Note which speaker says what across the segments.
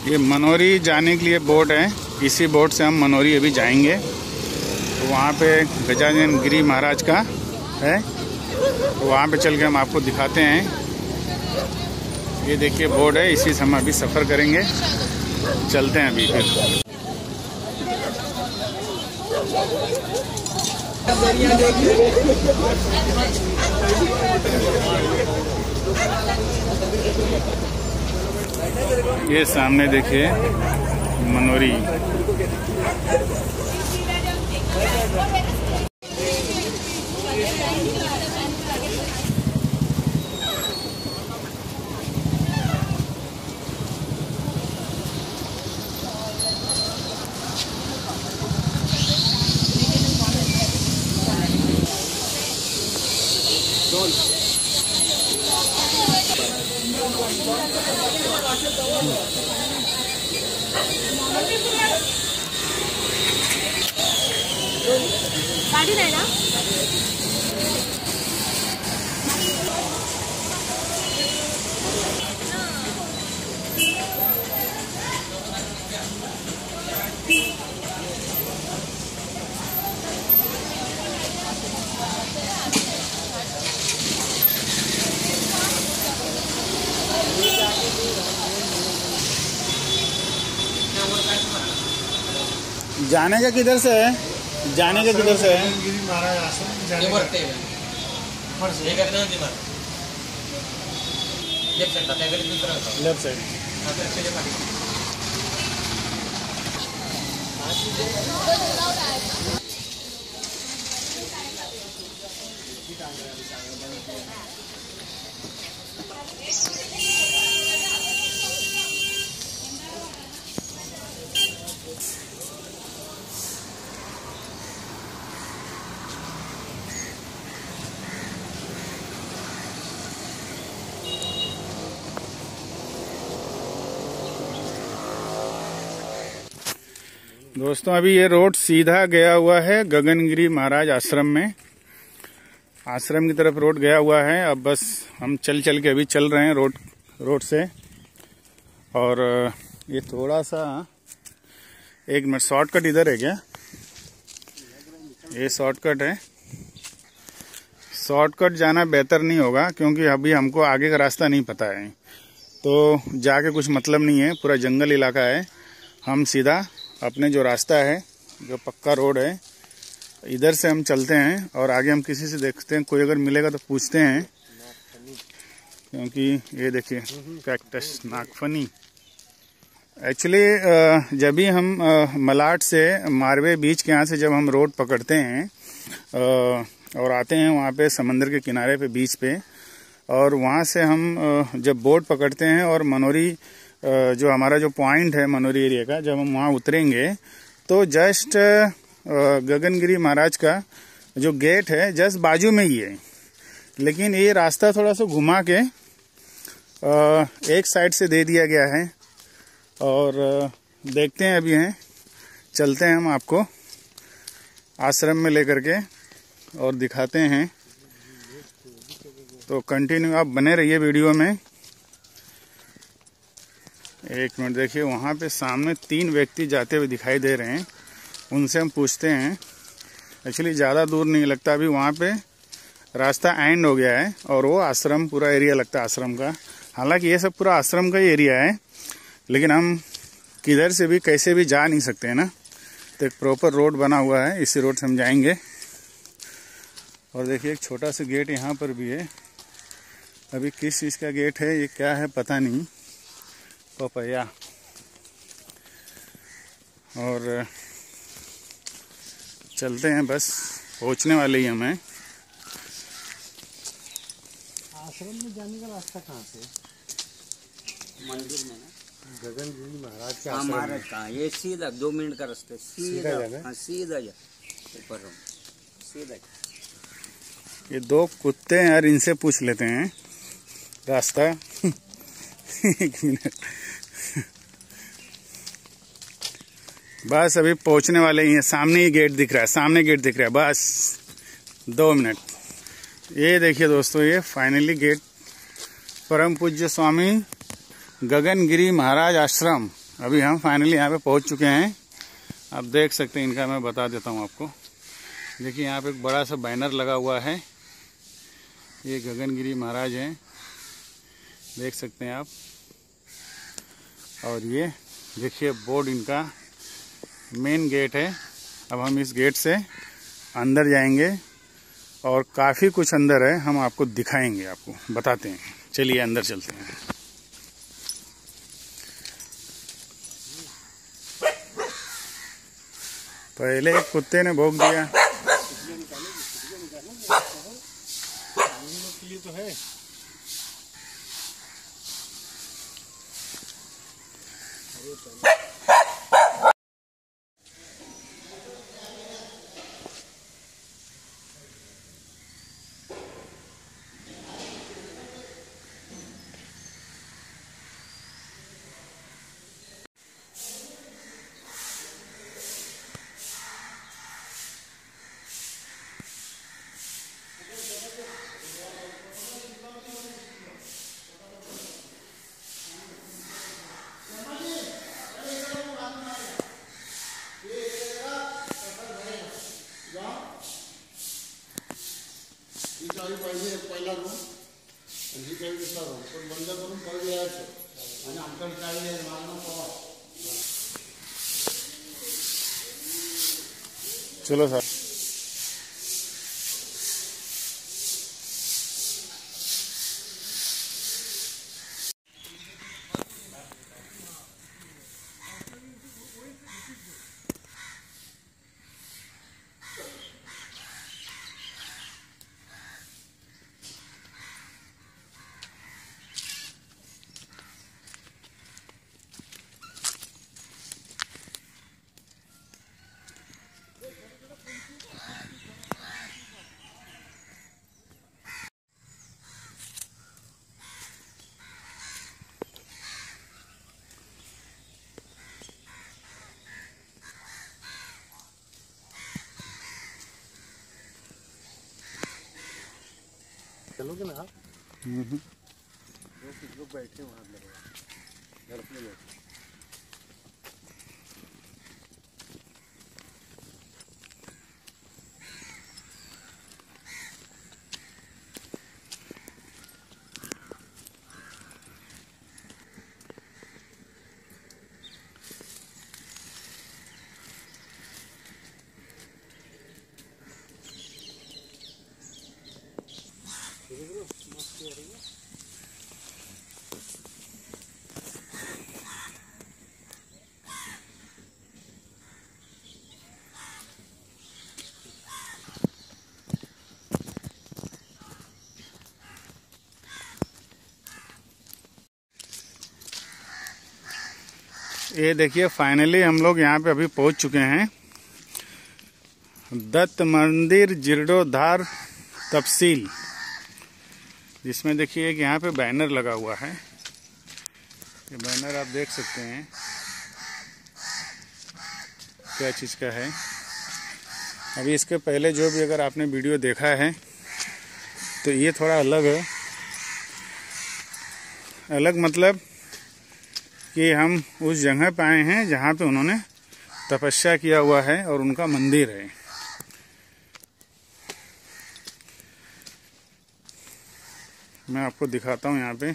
Speaker 1: ये मनोरी जाने के लिए बोट है, इसी बोट से हम मनोरी अभी जाएंगे। तो वहाँ पे गजानन गिरी महाराज का है, तो वहाँ पे चल के हम आपको दिखाते हैं। ये देखिए बोट है, इसी से हम अभी सफ़र करेंगे। चलते हैं अभी फिर। ये सामने देखिए मनोरी।
Speaker 2: गाड़ी नहीं ना?
Speaker 1: जाने का किधर से है? जाने का किधर से है?
Speaker 3: महाराज आश्रम जाने का
Speaker 1: लेफ्ट साइड। दोस्तों अभी ये रोड सीधा गया हुआ है गगनगिरी महाराज आश्रम में। आश्रम की तरफ रोड गया हुआ है। अब बस हम चल चल के अभी चल रहे हैं रोड से। और ये थोड़ा सा 1 मिनट, शॉर्टकट इधर है क्या? ये शॉर्टकट है। शॉर्टकट जाना बेहतर नहीं होगा क्योंकि अभी हमको आगे का रास्ता नहीं पता है, तो जाके कुछ मतलब नहीं है। पूरा जंगल इलाका है। हम सीधा अपने जो रास्ता है, जो पक्का रोड है, इधर से हम चलते हैं। और आगे हम किसी से देखते हैं, कोई अगर मिलेगा तो पूछते हैं। क्योंकि ये देखिए कैक्टस नागफनी। एक्चुअली जब भी हम मलाड से मारवे बीच के यहाँ से जब हम रोड पकड़ते हैं और आते हैं वहाँ पे समंदर के किनारे पे बीच पे, और वहाँ से हम जब बोट पकड़ते हैं और मनोरी जो हमारा जो पॉइंट है मनोरी एरिया का, जब हम वहाँ उतरेंगे तो जस्ट गगनगिरी महाराज का जो गेट है जस्ट बाजू में ही है। लेकिन ये रास्ता थोड़ा सा घुमा के एक साइड से दे दिया गया है। और देखते हैं अभी हैं, चलते हैं हम आपको आश्रम में लेकर के और दिखाते हैं। तो कंटिन्यू आप बने रहिए वीडियो में। 1 मिनट देखिए, वहाँ पे सामने 3 व्यक्ति जाते हुए दिखाई दे रहे हैं। उनसे हम पूछते हैं। एक्चुअली ज़्यादा दूर नहीं लगता, अभी वहाँ पे रास्ता एंड हो गया है और वो आश्रम पूरा एरिया लगता है आश्रम का। हालांकि ये सब पूरा आश्रम का ही एरिया है, लेकिन हम किधर से भी कैसे भी जा नहीं सकते हैं ना। तो एक प्रॉपर रोड बना हुआ है, इसी रोड से हम जाएंगे। और देखिए एक छोटा सा गेट यहाँ पर भी है। अभी किस चीज़ का गेट है, ये क्या है पता नहीं। पपैया। और चलते हैं, बस पहुंचने वाले ही हमें।
Speaker 3: आश्रम में जाने का रास्ता कहाँ से?
Speaker 4: मंदिर में ना,
Speaker 3: गगनगिरी महाराज के आश्रम
Speaker 4: महाराज कहाँ? ये सीधा 2 मिनट का रास्ता, सीधा
Speaker 3: जाना?
Speaker 4: हाँ सीधा जा ऊपर सीधा।
Speaker 1: ये 2 कुत्ते हैं यार, इनसे पूछ लेते हैं रास्ता। 1 मिनट, बस अभी पहुंचने वाले ही हैं। सामने ही गेट दिख रहा है, सामने गेट दिख रहा है, बस 2 मिनट। ये देखिए दोस्तों, ये फाइनली गेट परम पूज्य स्वामी गगनगिरी महाराज आश्रम अभी हम फाइनली यहाँ पे पहुँच चुके हैं। आप देख सकते हैं, इनका मैं बता देता हूँ आपको। देखिए यहाँ पे एक बड़ा सा बैनर लगा हुआ है, ये गगन गिरी महाराज हैं, देख सकते हैं आप। और ये देखिए बोर्ड इनका मेन गेट है। अब हम इस गेट से अंदर जाएंगे और काफ़ी कुछ अंदर है, हम आपको दिखाएंगे, आपको बताते हैं। चलिए अंदर चलते हैं। पहले एक कुत्ते ने भौंक दिया।
Speaker 3: ये तो है। पहिला रूम आणि ही काही दुसरा रूम पण बंद करून परत यायचं आणि आमच्याकडे काही नाही मागणं पवा।
Speaker 1: चलो सर।
Speaker 3: चलोगे ना आप? लोग बैठे वहाँ घर पे लोग।
Speaker 1: ये देखिए फाइनली हम लोग यहाँ पे अभी पहुँच चुके हैं। दत्त मंदिर जीर्णोद्धार तहसील, जिसमें देखिए एक यहाँ पे बैनर लगा हुआ है। ये बैनर आप देख सकते हैं क्या चीज़ का है। अभी इसके पहले जो भी अगर आपने वीडियो देखा है तो ये थोड़ा अलग है। अलग मतलब कि हम उस जगह पे आए हैं जहाँ पे उन्होंने तपस्या किया हुआ है और उनका मंदिर है। मैं आपको दिखाता हूँ यहाँ पे।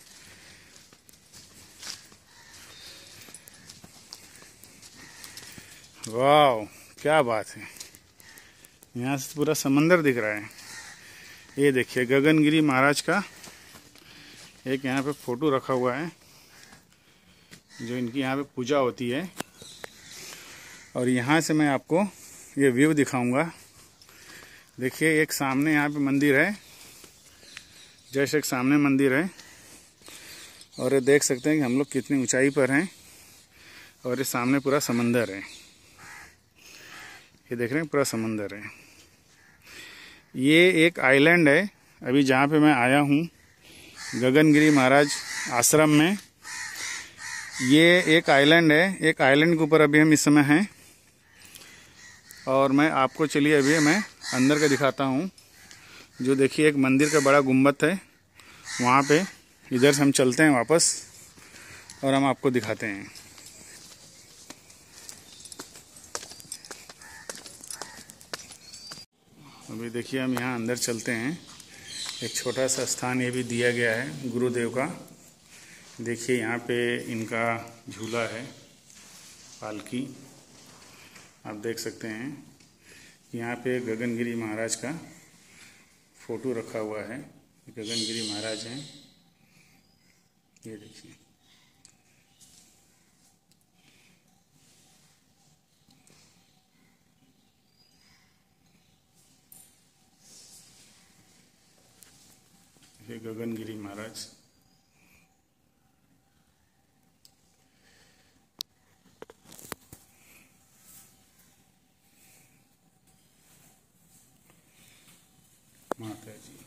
Speaker 1: वाह क्या बात है, यहाँ से पूरा समंदर दिख रहा है। ये देखिए गगनगिरी महाराज का एक यहाँ पे फोटो रखा हुआ है, जो इनकी यहाँ पे पूजा होती है। और यहाँ से मैं आपको ये व्यू दिखाऊंगा। देखिए एक सामने यहाँ पे मंदिर है, जैसे एक सामने मंदिर है, और ये देख सकते हैं कि हम लोग कितनी ऊंचाई पर हैं, और ये सामने पूरा समंदर है। ये देख रहे हैं पूरा समंदर है। ये एक आइलैंड है अभी जहाँ पे मैं आया हूँ गगनगिरी महाराज आश्रम में। ये एक आइलैंड है, एक आइलैंड के ऊपर अभी हम इस समय हैं। और मैं आपको चलिए अभी मैं अंदर का दिखाता हूँ। जो देखिए एक मंदिर का बड़ा गुम्बद है वहाँ पे, इधर से हम चलते हैं वापस और हम आपको दिखाते हैं। अभी देखिए हम यहाँ अंदर चलते हैं। एक छोटा सा स्थान ये भी दिया गया है गुरुदेव का। देखिए यहाँ पे इनका झूला है, पालकी आप देख सकते हैं। यहाँ पे गगनगिरी महाराज का फोटो रखा हुआ है। गगनगिरी महाराज हैं, ये देखिए। ये गगनगिरी महाराज। माता जी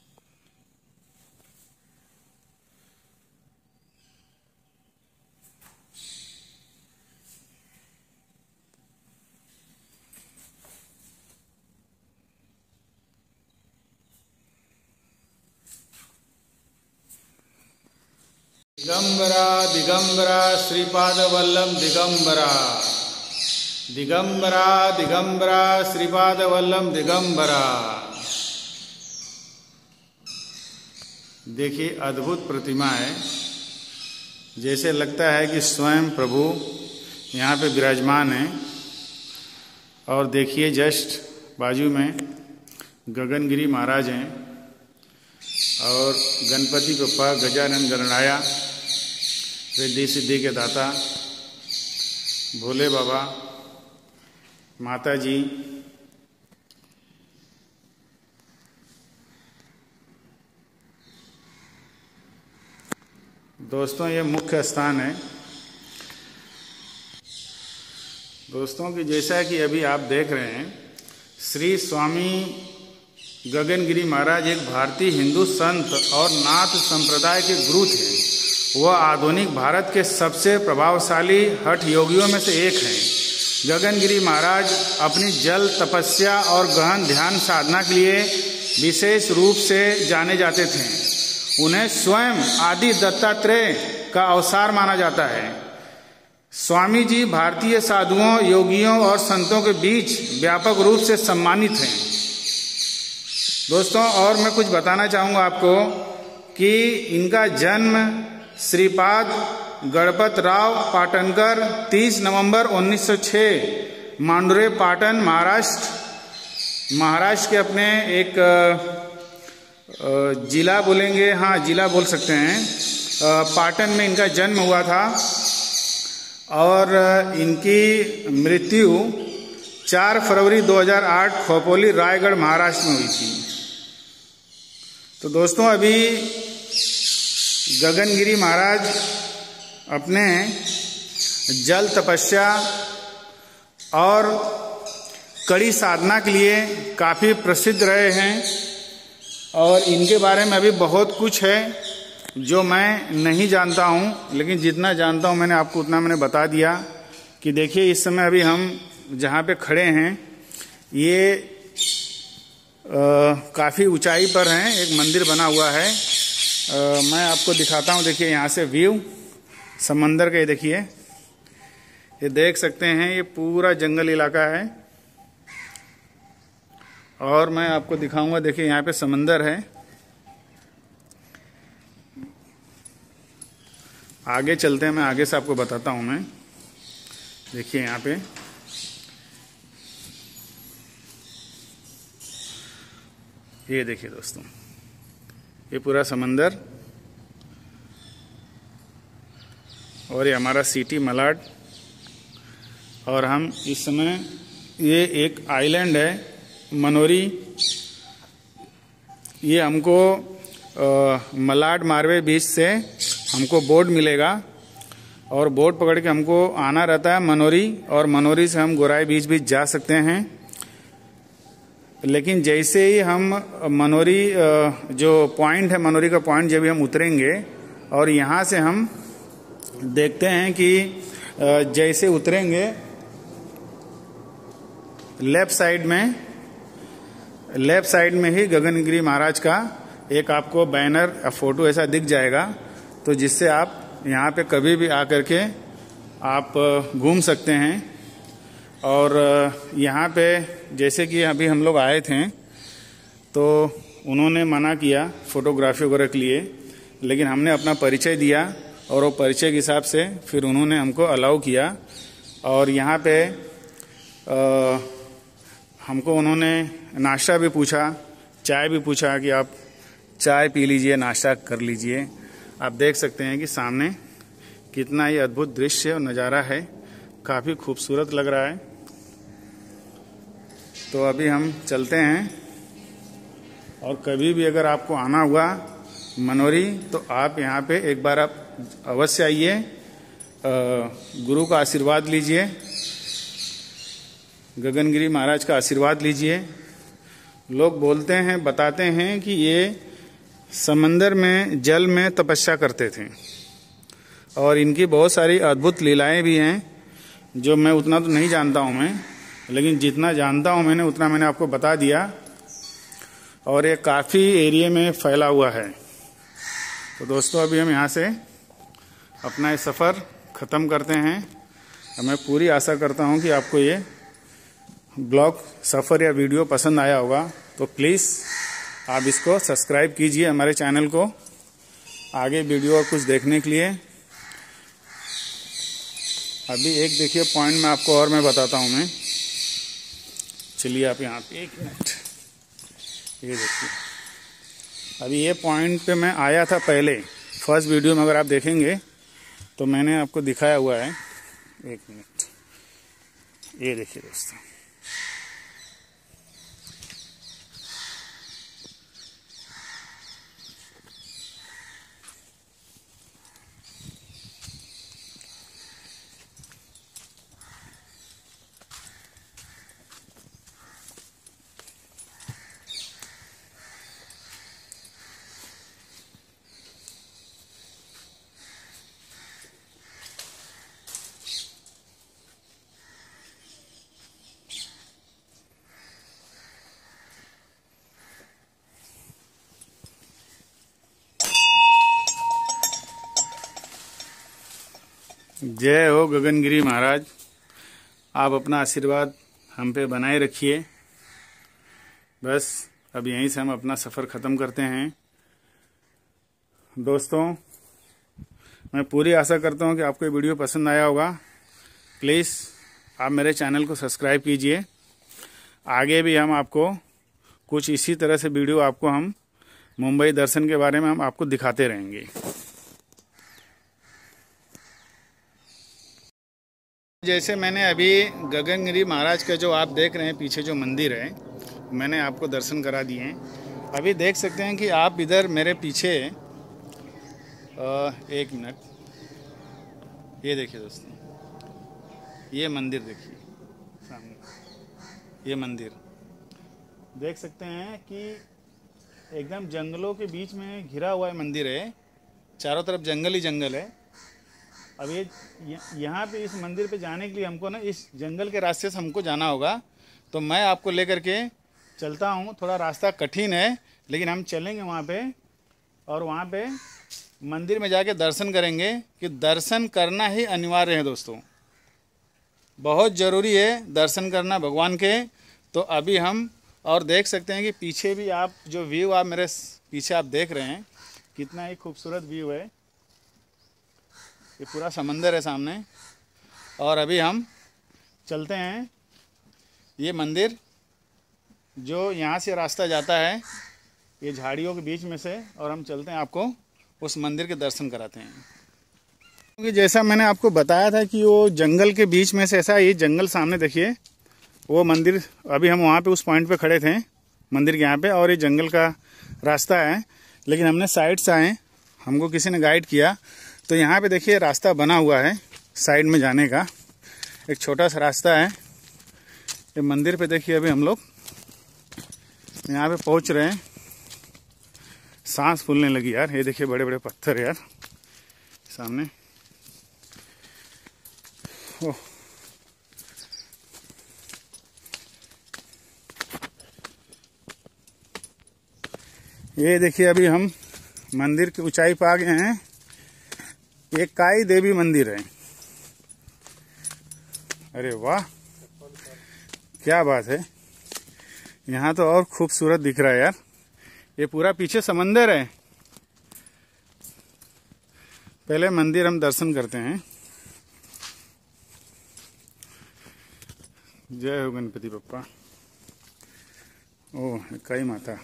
Speaker 1: दिगंबरा दिगंबरा श्रीपाद वल्लभ दिगंबरा, दिगंबरा दिगंबरा श्रीपाद वल्लभ दिगंबरा। देखिए अद्भुत प्रतिमा है, जैसे लगता है कि स्वयं प्रभु यहाँ पे विराजमान है। और देखिए जस्ट बाजू में गगनगिरी महाराज हैं और गणपति बप्पा गजानन गणराया रिद्धि सिद्धि के दाता भोले बाबा, माता जी। दोस्तों ये मुख्य स्थान है। दोस्तों कि जैसा कि अभी आप देख रहे हैं, श्री स्वामी गगनगिरी महाराज एक भारतीय हिंदू संत और नाथ संप्रदाय के गुरु थे। वह आधुनिक भारत के सबसे प्रभावशाली हठ योगियों में से एक हैं। गगनगिरी महाराज अपनी जल तपस्या और गहन ध्यान साधना के लिए विशेष रूप से जाने जाते थे। उन्हें स्वयं आदि दत्तात्रेय का अवतार माना जाता है। स्वामी जी भारतीय साधुओं, योगियों और संतों के बीच व्यापक रूप से सम्मानित हैं। दोस्तों और मैं कुछ बताना चाहूँगा आपको कि इनका जन्म श्रीपाद गणपत राव पाटनकर 30 नवंबर 1906 मांडुरे पाटन महाराष्ट्र के अपने एक जिला बोलेंगे, हाँ जिला बोल सकते हैं, पाटन में इनका जन्म हुआ था। और इनकी मृत्यु 4 फरवरी 2008 खोपोली रायगढ़ महाराष्ट्र में हुई थी। तो दोस्तों अभी गगनगिरी महाराज अपने जल तपस्या और कड़ी साधना के लिए काफ़ी प्रसिद्ध रहे हैं। और इनके बारे में अभी बहुत कुछ है जो मैं नहीं जानता हूं, लेकिन जितना जानता हूं मैंने आपको उतना मैंने बता दिया। कि देखिए इस समय अभी हम जहां पे खड़े हैं ये काफ़ी ऊंचाई पर हैं, एक मंदिर बना हुआ है। मैं आपको दिखाता हूं, देखिए यहाँ से व्यू समंदर का। ये देखिए, ये देख सकते हैं, ये पूरा जंगल इलाका है। और मैं आपको दिखाऊंगा, देखिए यहाँ पे समंदर है। आगे चलते हैं, मैं आगे से आपको बताता हूं। मैं देखिए यहाँ पे ये देखिए दोस्तों, ये पूरा समंदर और ये हमारा सिटी मलाड। और हम इस समय, ये एक आइलैंड है मनोरी। ये हमको मलाड मारवे बीच से हमको बोट मिलेगा और बोट पकड़ के हमको आना रहता है मनोरी। और मनोरी से हम गोराई बीच भी जा सकते हैं। लेकिन जैसे ही हम मनोरी जो पॉइंट है, मनोरी का पॉइंट जब भी हम उतरेंगे और यहाँ से हम देखते हैं कि जैसे उतरेंगे लेफ्ट साइड में ही गगनगिरी महाराज का एक आपको बैनर या फोटो ऐसा दिख जाएगा। तो जिससे आप यहाँ पे कभी भी आकर के आप घूम सकते हैं। और यहाँ पे जैसे कि अभी हम लोग आए थे तो उन्होंने मना किया फोटोग्राफी वगैरह के लिए, लेकिन हमने अपना परिचय दिया और वो परिचय के हिसाब से फिर उन्होंने हमको अलाउ किया। और यहाँ पे हमको उन्होंने नाश्ता भी पूछा, चाय भी पूछा कि आप चाय पी लीजिए, नाश्ता कर लीजिए। आप देख सकते हैं कि सामने कितना ही अद्भुत दृश्य और नज़ारा है, काफ़ी खूबसूरत लग रहा है। तो अभी हम चलते हैं, और कभी भी अगर आपको आना हुआ मनोरी तो आप यहाँ पे एक बार आप अवश्य आइए, गुरु का आशीर्वाद लीजिए, गगनगिरी महाराज का आशीर्वाद लीजिए। लोग बोलते हैं, बताते हैं कि ये समंदर में जल में तपस्या करते थे, और इनकी बहुत सारी अद्भुत लीलाएं भी हैं जो मैं उतना तो नहीं जानता हूं मैं, लेकिन जितना जानता हूं मैंने उतना मैंने आपको बता दिया। और ये काफ़ी एरिया में फैला हुआ है। तो दोस्तों अभी हम यहाँ से अपना ये सफ़र ख़त्म करते हैं। मैं पूरी आशा करता हूँ कि आपको ये ब्लॉग सफ़र या वीडियो पसंद आया होगा। तो प्लीज़ आप इसको सब्सक्राइब कीजिए हमारे चैनल को, आगे वीडियो और कुछ देखने के लिए। अभी एक देखिए पॉइंट में आपको और मैं बताता हूँ मैं। चलिए आप यहाँ पे 1 मिनट, ये देखिए अभी ये पॉइंट पे मैं आया था पहले, फर्स्ट वीडियो में अगर आप देखेंगे तो मैंने आपको दिखाया हुआ है। 1 मिनट, ये देखिए दोस्तों, जय हो गगनगिरी महाराज। आप अपना आशीर्वाद हम पे बनाए रखिए। बस अब यहीं से हम अपना सफ़र ख़त्म करते हैं। दोस्तों मैं पूरी आशा करता हूँ कि आपको ये वीडियो पसंद आया होगा। प्लीज़ आप मेरे चैनल को सब्सक्राइब कीजिए। आगे भी हम आपको कुछ इसी तरह से वीडियो आपको हम मुंबई दर्शन के बारे में हम आपको दिखाते रहेंगे। जैसे मैंने अभी गगनगिरी महाराज का जो आप देख रहे हैं पीछे जो मंदिर है, मैंने आपको दर्शन करा दिए हैं। अभी देख सकते हैं कि आप इधर मेरे पीछे 1 मिनट, ये देखिए दोस्तों, ये मंदिर देखिए सामने, ये मंदिर देख सकते हैं कि एकदम जंगलों के बीच में घिरा हुआ है मंदिर है, चारों तरफ जंगल ही जंगल है। अब ये यहाँ पे इस मंदिर पे जाने के लिए हमको ना इस जंगल के रास्ते से हमको जाना होगा। तो मैं आपको लेकर के चलता हूँ। थोड़ा रास्ता कठिन है लेकिन हम चलेंगे वहाँ पे, और वहाँ पे मंदिर में जाके दर्शन करेंगे कि दर्शन करना ही अनिवार्य है दोस्तों, बहुत ज़रूरी है दर्शन करना भगवान के। तो अभी हम और देख सकते हैं कि पीछे भी आप जो व्यू आप मेरे पीछे आप देख रहे हैं, कितना ही खूबसूरत व्यू है। ये पूरा समंदर है सामने। और अभी हम चलते हैं ये मंदिर, जो यहाँ से रास्ता जाता है ये झाड़ियों के बीच में से, और हम चलते हैं आपको उस मंदिर के दर्शन कराते हैं। क्योंकि जैसा मैंने आपको बताया था कि वो जंगल के बीच में से, ऐसा ये जंगल सामने देखिए, वो मंदिर, अभी हम वहाँ पे उस पॉइंट पे खड़े थे मंदिर के यहाँ पे, और ये जंगल का रास्ता है। लेकिन हमने साइड से आए, हमको किसी ने गाइड किया। तो यहाँ पे देखिए रास्ता बना हुआ है साइड में जाने का, एक छोटा सा रास्ता है। ये मंदिर पे देखिए अभी हम लोग यहाँ पे पहुँच रहे हैं। सांस फूलने लगी यार, ये देखिए बड़े बड़े पत्थर यार सामने। ओह, ये देखिए अभी हम मंदिर की ऊंचाई पर आ गए हैं। ये काई देवी मंदिर है। अरे वाह, क्या बात है, यहाँ तो और खूबसूरत दिख रहा है यार। ये पूरा पीछे समंदर है। पहले मंदिर हम दर्शन करते हैं। जय हो गणपति बप्पा। ओह इकाई माता,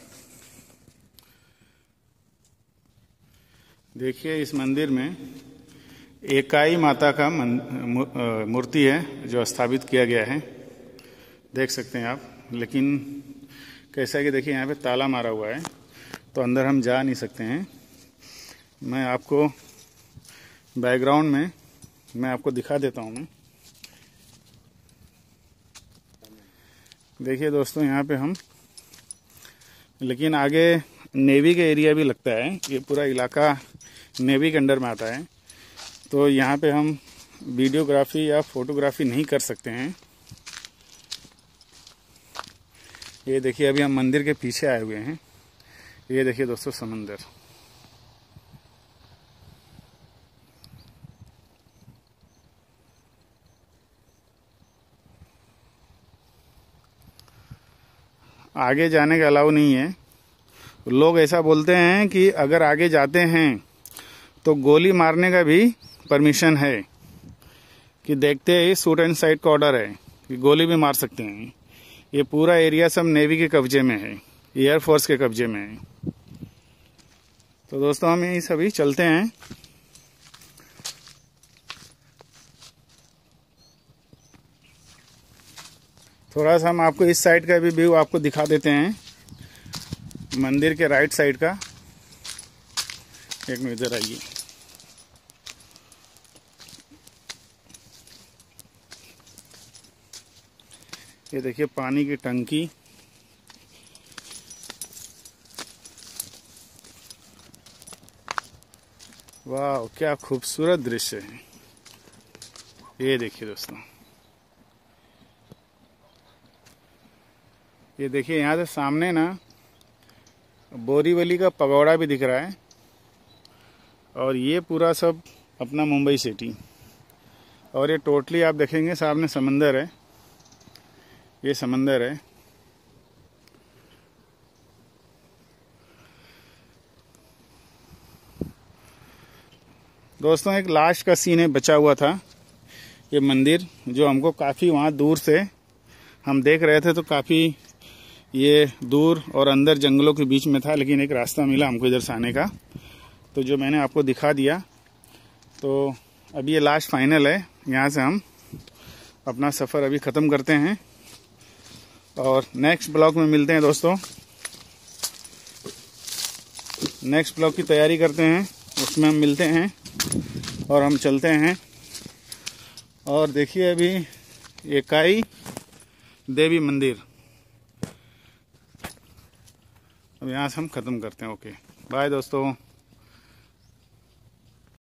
Speaker 1: देखिए इस मंदिर में इकाई माता का मूर्ति है जो स्थापित किया गया है, देख सकते हैं आप। लेकिन कैसा है कि देखिए यहाँ पे ताला मारा हुआ है, तो अंदर हम जा नहीं सकते हैं। मैं आपको बैकग्राउंड में मैं आपको दिखा देता हूँ। मैं देखिए दोस्तों यहाँ पे हम, लेकिन आगे नेवी का एरिया भी लगता है। ये पूरा इलाका नेवी के अंडर में आता है, तो यहाँ पे हम वीडियोग्राफी या फोटोग्राफी नहीं कर सकते हैं। ये देखिए अभी हम मंदिर के पीछे आए हुए हैं। ये देखिए दोस्तों समंदर। आगे जाने का अलाउ नहीं है। लोग ऐसा बोलते हैं कि अगर आगे जाते हैं तो गोली मारने का भी परमिशन है, कि देखते ही शूट एंड साइड का ऑर्डर है कि गोली भी मार सकते हैं। ये पूरा एरिया सब नेवी के कब्जे में है, एयरफोर्स के कब्जे में है। तो दोस्तों हम यही सभी चलते हैं। थोड़ा सा हम आपको इस साइड का भी व्यू आपको दिखा देते हैं, मंदिर के राइट साइड का। एक मिनट इधर आइए। ये देखिए पानी की टंकी। वाह क्या खूबसूरत दृश्य है। ये देखिए दोस्तों, ये देखिए यहाँ से सामने ना बोरीवली का पगोड़ा भी दिख रहा है। और ये पूरा सब अपना मुंबई सिटी। और ये टोटली आप देखेंगे सामने समंदर है, ये समंदर है। दोस्तों एक लास्ट का सीन है बचा हुआ था, ये मंदिर जो हमको काफ़ी वहाँ दूर से हम देख रहे थे, तो काफ़ी ये दूर और अंदर जंगलों के बीच में था। लेकिन एक रास्ता मिला हमको इधर से आने का, तो जो मैंने आपको दिखा दिया। तो अभी ये लास्ट फाइनल है, यहाँ से हम अपना सफ़र अभी ख़त्म करते हैं और नेक्स्ट ब्लॉग में मिलते हैं दोस्तों। नेक्स्ट ब्लॉग की तैयारी करते हैं, उसमें हम मिलते हैं और हम चलते हैं। और देखिए अभी इकाई देवी मंदिर, अब यहाँ से हम ख़त्म करते हैं। ओके बाय दोस्तों।